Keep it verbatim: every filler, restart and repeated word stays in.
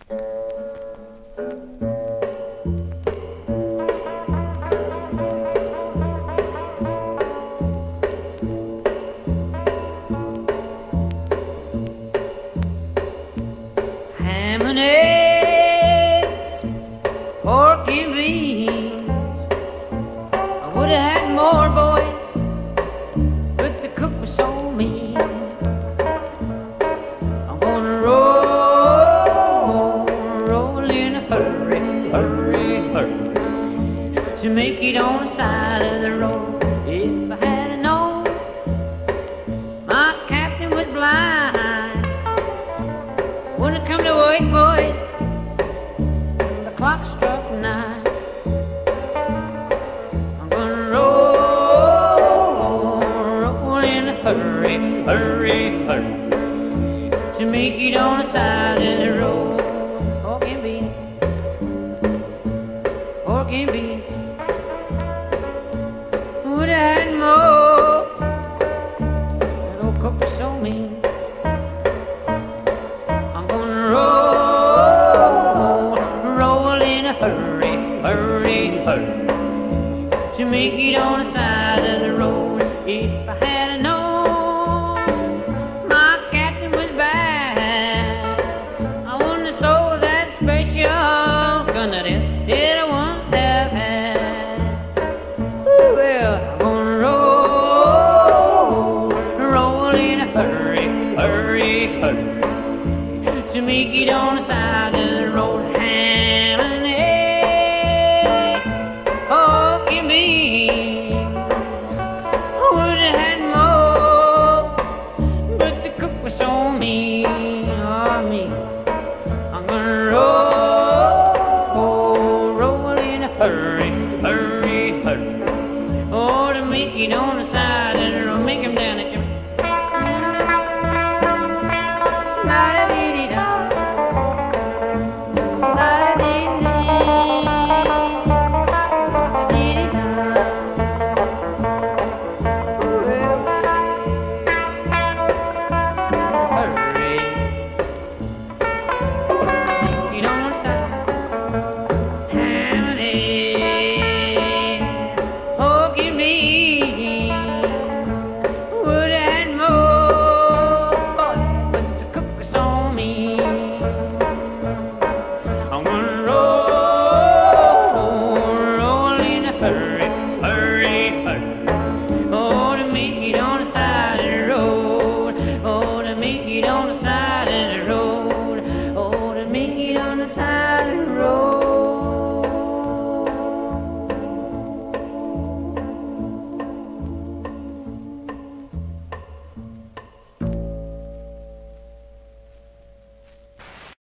Ham and eggs, pork and beans. I would have had more, boys, but the cook was so mean. I'm gonna roll, roll in a hurry, hurry, hurry, to make it on the side of the road. If I had known my captain was blind, wouldn't have come to work, boys. The clock struck nine. I'm gonna roll, roll in a hurry, hurry, hurry, to make it on the side of the road. Pork and beans, pork and beans. Would have had more. That old cook was so mean. Hurry, hurry, hurry, to make it on the side of the road. If I had known my captain was bad, I wouldn't have sold that special gun that is did I once have had. Ooh, well, I'm gonna roll, roll in a hurry, hurry, hurry, to make it on the side of the road. Ham and eggs, pork and beans. I would have had more, but the cook was so mean. Oh, me. I'm gonna roll, roll in a hurry, hurry, hurry, oh, to make it on the side of the road. Make him down at you.